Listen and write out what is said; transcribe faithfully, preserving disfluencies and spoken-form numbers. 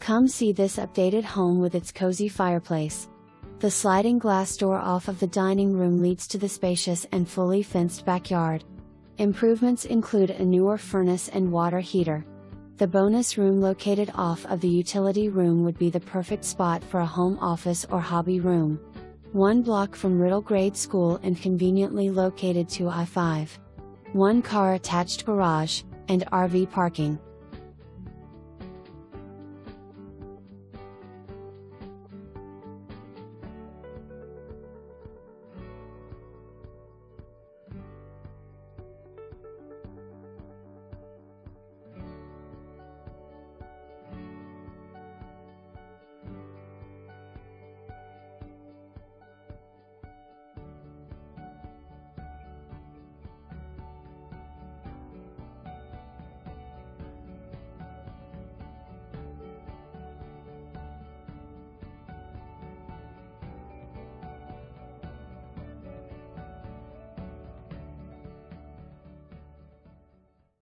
Come see this updated home with its cozy fireplace. The sliding glass door off of the dining room leads to the spacious and fully fenced backyard. Improvements include a newer furnace and water heater. The bonus room located off of the utility room would be the perfect spot for a home office or hobby room. One block from Riddle Grade School and conveniently located to I five. One car attached garage, and R V parking.